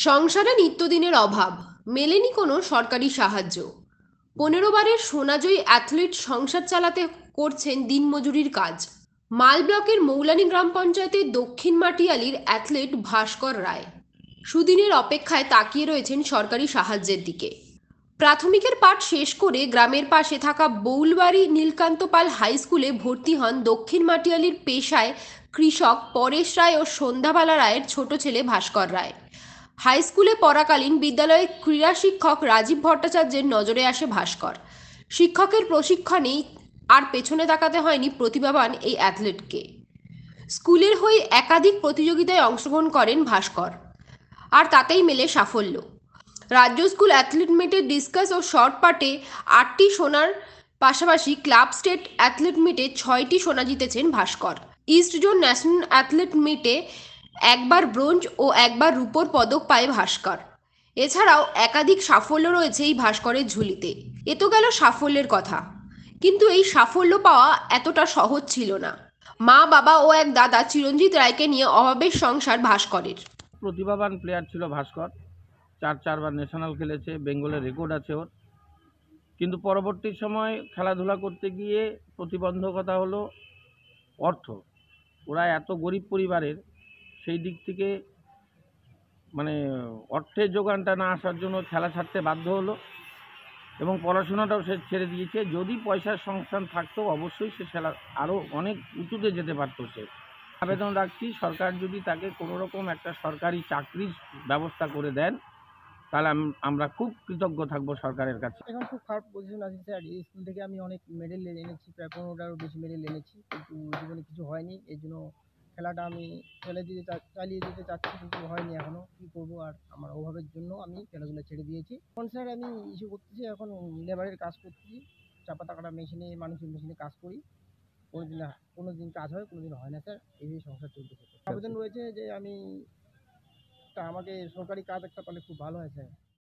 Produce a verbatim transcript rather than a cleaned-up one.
সংসারে নিত্যদিনের অভাব, মেলেনি কোনো সরকারি সাহায্য। পনেরো বারের সোনাজয়ী অ্যাথলিট সংসার চালাতে করছেন দিনমজুরির কাজ। মাল ব্লকের মৌলানী গ্রাম পঞ্চায়েতের দক্ষিণ মাটিয়ালির অ্যাথলিট ভাস্কর রায় সুদিনের অপেক্ষায় তাকিয়ে রয়েছেন সরকারি সাহায্যের দিকে। প্রাথমিকের পাঠ শেষ করে গ্রামের পাশে থাকা বৌলবাড়ি নীলকান্ত পাল হাই স্কুলে ভর্তি হন দক্ষিণ মাটিয়ালির পেশায় কৃষক পরেশ রায় ও সন্ধ্যাবালা রায়ের ছোট ছেলে ভাস্কর রায়। হাই স্কুলে পড়াকালীন বিদ্যালয়ের ক্রীড়া শিক্ষক রাজীব ভট্টাচার্যের নজরে আসে ভাস্কর। শিক্ষকের প্রশিক্ষণেই আর পেছনে তাকাতে হয়নি প্রতিভাবান এই অ্যাথলেটকে। স্কুলের হয়ে একাধিক প্রতিযোগিতায় অংশগ্রহণ করেন ভাস্কর, আর তাতেই মেলে সাফল্য। রাজ্য স্কুল অ্যাথলেট মিটে ডিসকাস ও শর্ট পাটে আটটি সোনার পাশাপাশি ক্লাব স্টেট অ্যাথলেট মিটে ছয়টি সোনা জিতেছেন ভাস্কর। ইস্ট জোন ন্যাশনাল অ্যাথলেট মিটে একবার ব্রোঞ্জ ও একবার রূপোর পদক পায় ভাস্কর। এছাড়াও একাধিক সাফল্য রয়েছে এই ভাস্করের ঝুলিতে। এ তো গেল সাফল্যের কথা, কিন্তু এই সাফল্য পাওয়া এতটা সহজ ছিল না। মা বাবা ও এক দাদা চিরঞ্জিত রায়কে নিয়ে অভাবের সংসার ভাস্করের। প্রতিভাবান প্লেয়ার ছিল ভাস্কর। চার চারবার ন্যাশনাল খেলেছে, বেঙ্গলের রেকর্ড আছে ওর। কিন্তু পরবর্তী সময় খেলাধুলা করতে গিয়ে প্রতিবন্ধকতা হলো অর্থ। ওরা এত গরিব পরিবারের, সেই দিক থেকে মানে অর্থের যোগানটা না আসার জন্য খেলা ছাড়তে বাধ্য হলো এবং পড়াশোনাটাও সে ছেড়ে দিয়েছে। যদি পয়সার সংস্থান থাকতো অবশ্যই সে খেলা আরও অনেক উঁচুতে যেতে পারতো। সে আবেদন রাখছি, সরকার যদি তাকে কোনো রকম একটা সরকারি চাকরির ব্যবস্থা করে দেন তাহলে আমরা খুব কৃতজ্ঞ থাকবো সরকারের কাছে। এখন খুব খারাপ পজিশন আছি স্যার। এই স্কুল থেকে আমি অনেক মেডেল এনেছি, প্রায় পনেরোটারও বেশি মেডেল এনেছি, কিন্তু জীবনে কিছু হয়নি। এই জন্য খেলাটা আমি ফেলে দিতে চা- চালিয়ে যেতে চাচ্ছি, কিন্তু হয়নি এখনো। কী করবো আর, আমার অভাবের জন্য আমি খেলাধুলা ছেড়ে দিয়েছি। এখন স্যার আমি ইস্যু করতেছি, এখন লেবারের কাজ করতেছি, চাপা টাকাটা মেশিনে, মানুষের মেশিনে কাজ করি। কোনো দিন কোনো দিন কাজ হয়, কোনো দিন হয় না স্যার। এইভাবে সংসার চলতেছে। আবেদন রয়েছে যে আমি তা আমাকে সরকারি কাজ একটা পালে খুব ভালো হয় স্যার।